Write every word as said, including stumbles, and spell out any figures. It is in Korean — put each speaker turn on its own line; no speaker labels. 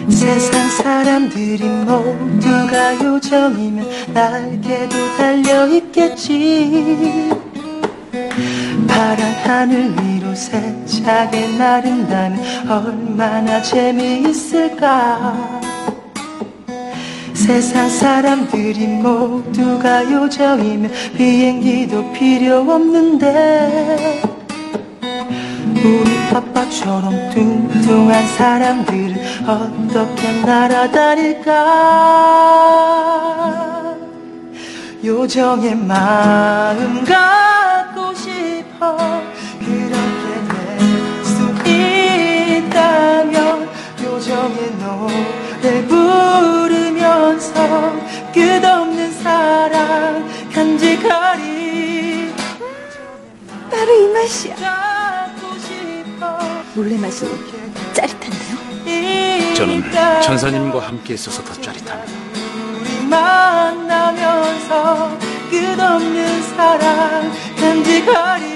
세상 사람들이 모두가 요정이면 날개도 달려있겠지. 파란 하늘 위로 세차게 나른다면 얼마나 재미있을까. 세상 사람들이 모두가 요정이면 비행기도 필요 없는데 우리 아빠처럼 뚱뚱한 사람들은 어떻게 날아다닐까. 요정의 마음 갖고 싶어. 그렇게 될 수 있다면 요정의 노래 부르면서 끝없는 사랑 간직하리.
바로 이 맛이야. 몰래 마시고 짜릿한데요?
저는 천사님과 함께 있어서 더 짜릿합니다.
우리 만나면서 끝없는 사랑 간직하리.